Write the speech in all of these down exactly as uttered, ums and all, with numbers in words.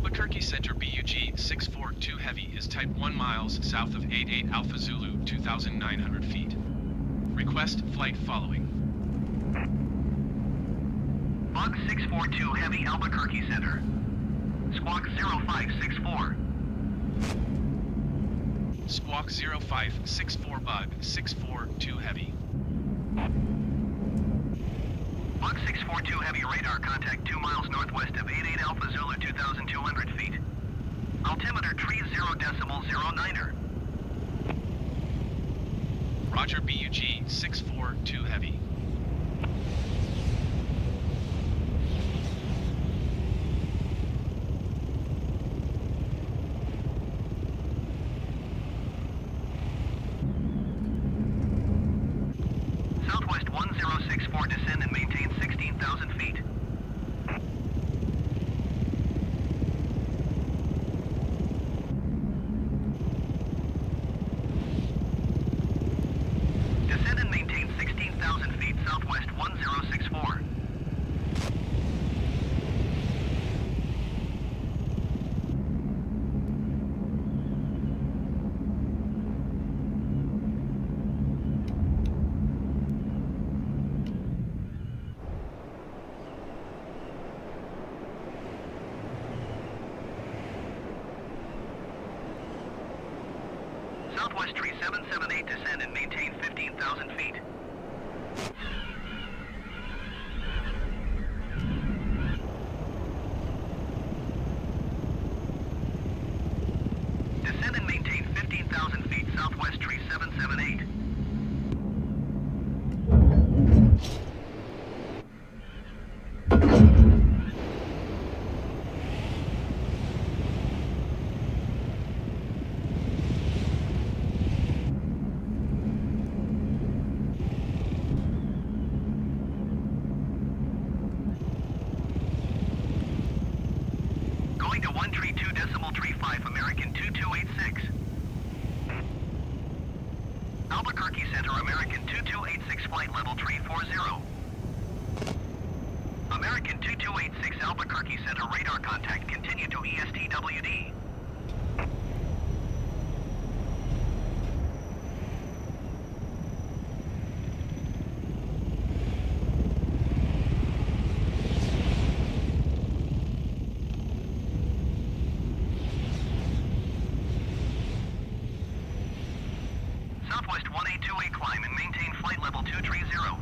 Albuquerque Center B U G six four two Heavy is type one miles south of eight eight Alpha Zulu two thousand nine hundred feet. Request flight following. Bug six four two Heavy Albuquerque Center. Squawk zero five six four. Squawk zero five six four Bug six four two Heavy. Bug six four two Heavy radar contact two miles northwest of eight eight Alpha Zulu two thousand two hundred feet. Altimeter tree zero decimal zero niner. Roger B U G six four two Heavy. Southwest one zero six four, descend and maintain sixteen thousand feet. Descend and maintain sixteen thousand feet, Southwest one zero six four. Southwest tree seven seven eight, descend and maintain fifteen thousand feet. Descend and maintain fifteen thousand feet, Southwest tree seven seven eight. Going to one tree two decimal tree five, American two two eight six. Albuquerque Center, American two two eight six, flight level tree four zero. American two two eight six, Albuquerque Center, radar contact, continue to E S T W D. Southwest one eight two eight, climb and maintain flight level two three zero.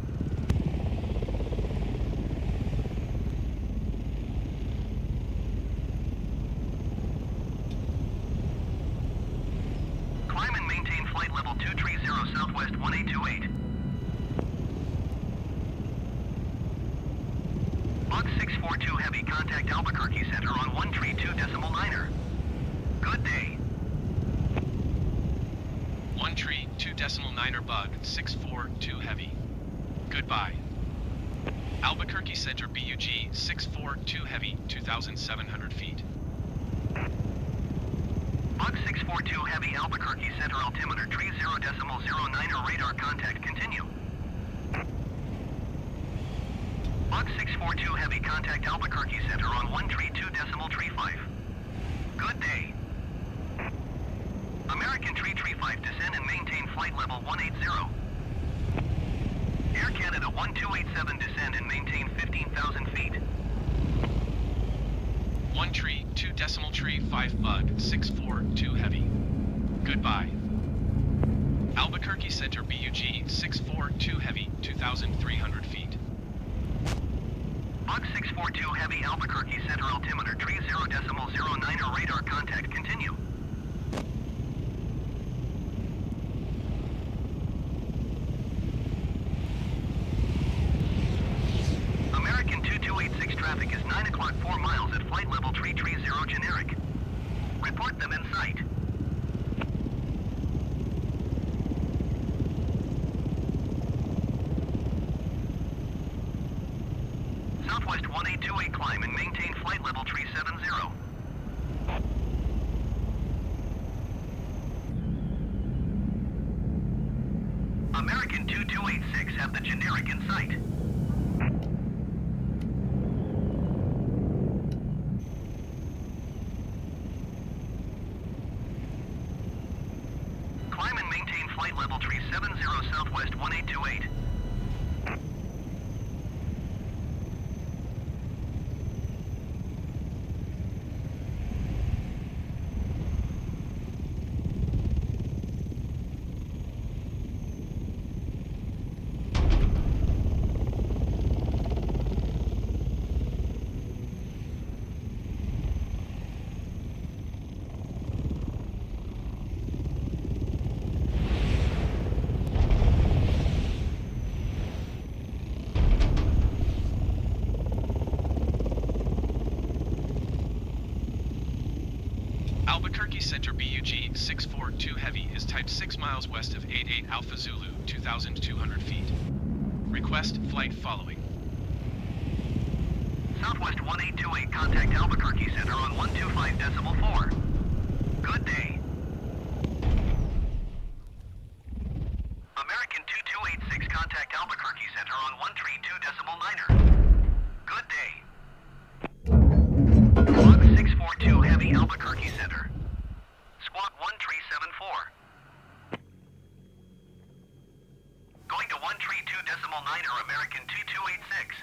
Climb and maintain flight level two three zero, Southwest one eight two eight. Bug six four two Heavy, contact Albuquerque Center on one tree two decimal niner. Good day. One tree two decimal niner Bug six four two Heavy. Goodbye. Albuquerque Center B U G six four two Heavy two thousand seven hundred feet. Bug six four two Heavy, Albuquerque Center, altimeter tree zero decimal zero niner, radar contact, continue. Bug six four two Heavy, contact Albuquerque Center on one tree two decimal tree five. Good day. American tree tree five, descend and maintain flight level one eight zero. Air Canada one two eight seven, descend and maintain fifteen thousand feet. One tree two decimal tree five Bug six four two Heavy. Goodbye. Albuquerque Center B U G six four two Heavy two thousand three hundred feet. Bug six four two Heavy, Albuquerque Center, altimeter tree zero decimal zero niner, radar contact, continue. American two two eight six, traffic is nine o'clock four miles at flight level tree tree zero generic. Report them in sight. Southwest one eight two eight, climb and maintain flight level tree seven zero. American two two eight six, have the generic in sight. flight level tree seven zero Southwest one eight two eight. Albuquerque Center B U G six four two Heavy is typed six miles west of eight eight Alpha Zulu, two thousand two hundred feet. Request flight following. Southwest one eight two eight, contact Albuquerque Center on one two five decimal four. Good day. American two two eight six, contact Albuquerque Center on one three two decimal niner. Good day. Squawk six four two Heavy, Albuquerque Center. Squawk one three seven four. Going to one three two decimal niner, American two two eight six.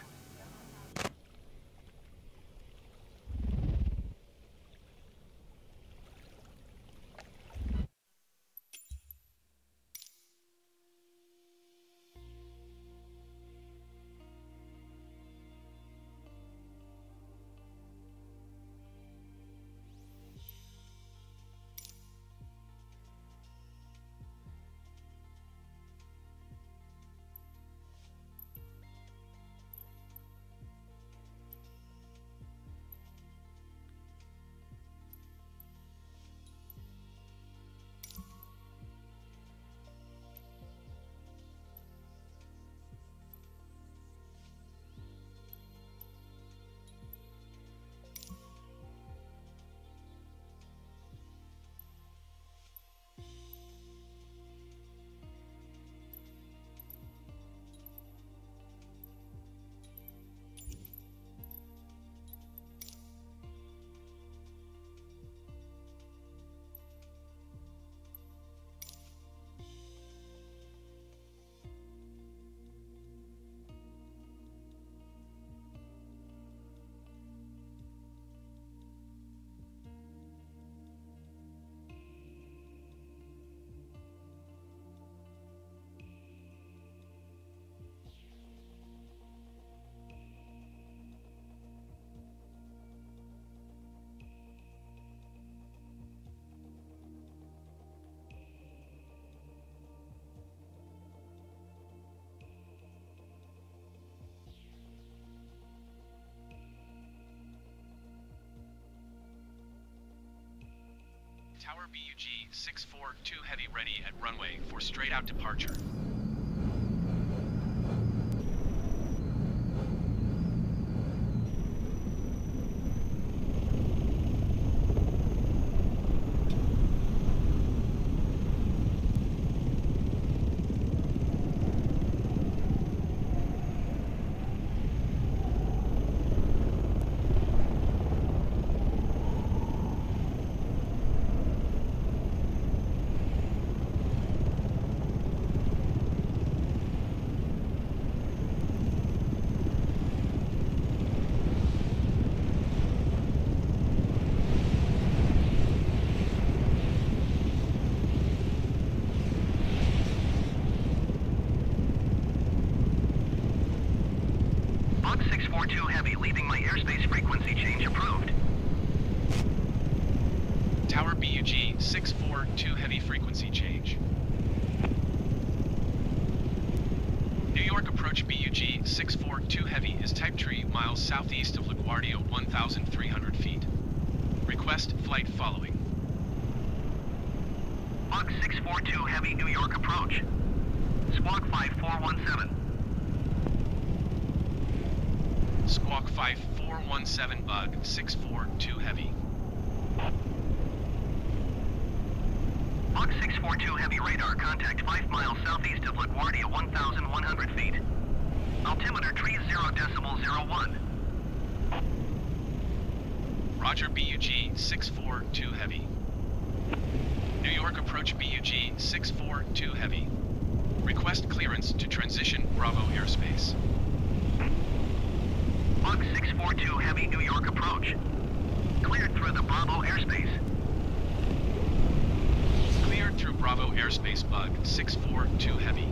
Tower B U G six four two Heavy ready at runway for straight out departure. six four two Heavy, leaving my airspace frequency change approved. Tower B U G six four two Heavy frequency change. New York approach B U G six four two Heavy is type tree miles southeast of LaGuardia one thousand three hundred feet. Request flight following. Squawk six four two Heavy, New York approach. Squawk five four one seven. Squawk five four one seven Bug six four two Heavy. Squawk six four two Heavy radar, contact five miles southeast of LaGuardia one thousand one hundred feet. Altimeter tree zero decimal zero one. Roger B U G six four two Heavy. New York approach B U G six four two Heavy. Request clearance to transition Bravo airspace. Bug six four two Heavy New York approach. Cleared through the Bravo airspace. Cleared through Bravo airspace, Bug six four two Heavy.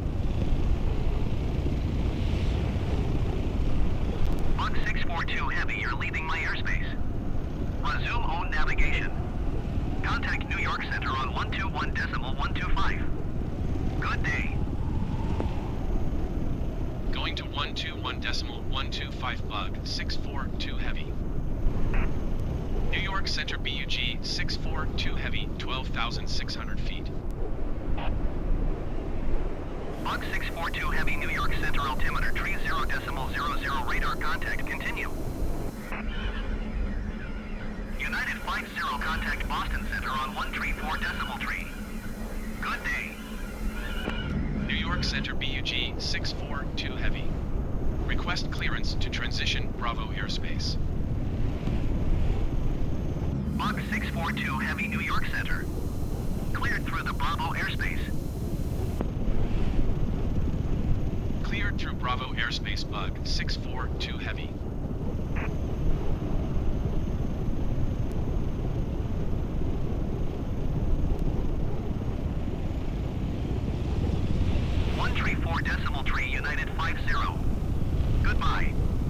Bug six four two Heavy, you're leaving my airspace. Resume own navigation. Contact New York Center on one two one decimal one two five. Good day. Going to one two one decimal one two five Bug six four two Heavy. New York Center B U G six four two Heavy, twelve thousand six hundred feet. Bug six four two Heavy, New York Center altimeter tree zero decimal zero zero radar contact continue. United five zero contact Boston Center on one three four decimal tree. Good day. New York Center B U G six four two Heavy. Request clearance to transition Bravo airspace. Bug six four two Heavy, New York Center. Cleared through the Bravo airspace. Cleared through Bravo airspace, Bug six four two Heavy. one three four decimal tree, United five zero. Goodbye.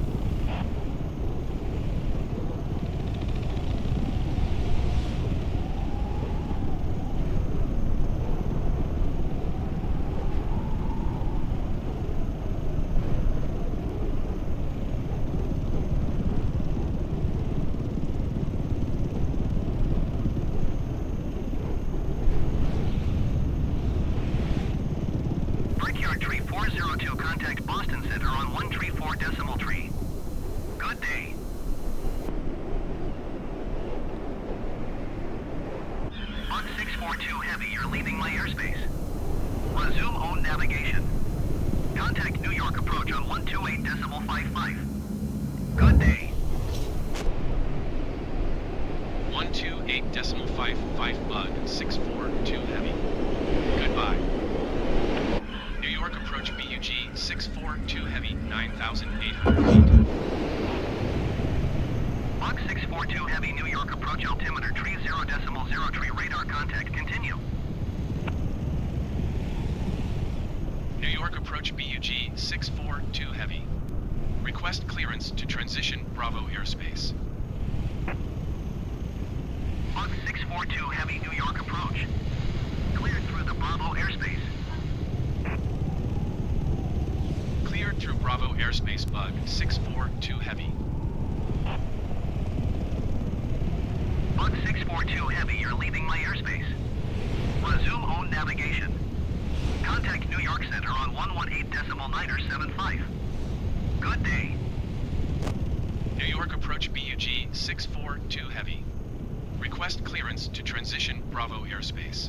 Brickyard tree four zero two, contact Boston Center on one three four decimal tree. Good day. Bug six four two Heavy, you're leaving my airspace. Resume own navigation. Contact New York approach on one two eight decimal five five. Good day. one two eight decimal five five Bug six four two Heavy. Goodbye. New York approach B U G six four two Heavy, nine thousand eight hundred feet. Bug six four two Heavy, New York approach altimeter tree zero decimal zero tree radar contact continue. New York approach B U G six four two Heavy. Request clearance to transition Bravo airspace. Bug six four two Heavy, New York approach. Cleared through the Bravo airspace. Cleared through Bravo airspace, Bug six four two Heavy. Bug six four two Heavy, you're leaving my airspace. Resume own navigation. Contact New York Center on one one eight decimal niner seven five. Good day. New York approach B U G six four two Heavy. Request clearance to transition Bravo airspace.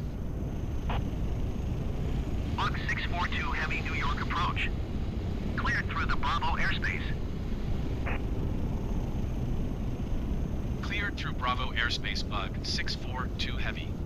Bug six four two Heavy, New York approach. Cleared through the Bravo airspace. Cleared through Bravo airspace, Bug six four two Heavy.